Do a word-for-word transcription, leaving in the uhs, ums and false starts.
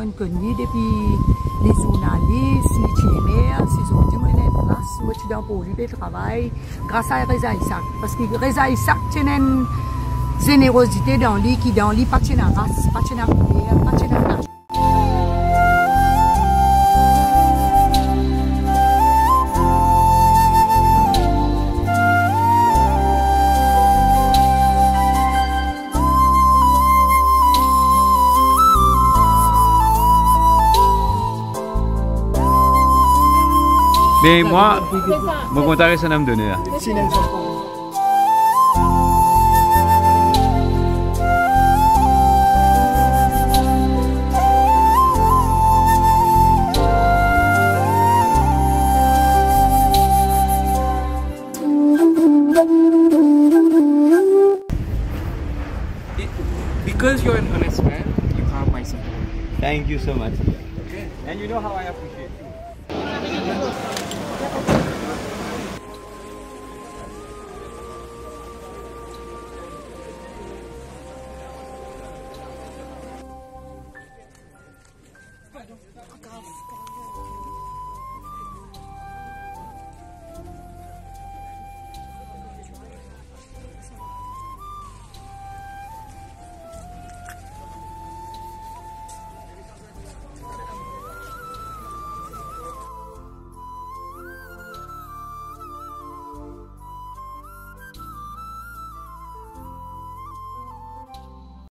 monde connu depuis les journalistes, les cinémas, ces autres, moi j'ai une place où je suis pour lui le travail grâce à Reza Issack. Parce que Reza Issack tient une générosité dans lui qui dans lui pas de la race, pas de la couleur, pas de la race. Mais moi, mon contact est un homme d'honneur. Because you're an honest man, you have my support. Thank you so much. Okay. And you know how I appreciate it.